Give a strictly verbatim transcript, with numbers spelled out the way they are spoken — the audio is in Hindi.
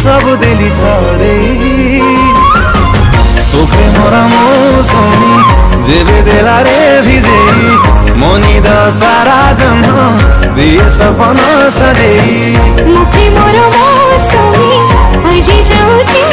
सब देली सारे तोखे मोरा मौसमी जेबे देला रे भिजेई मनी द सारा जन्म दिए सपना सजेई मुखे मोरा मौसमी अजी जाऊची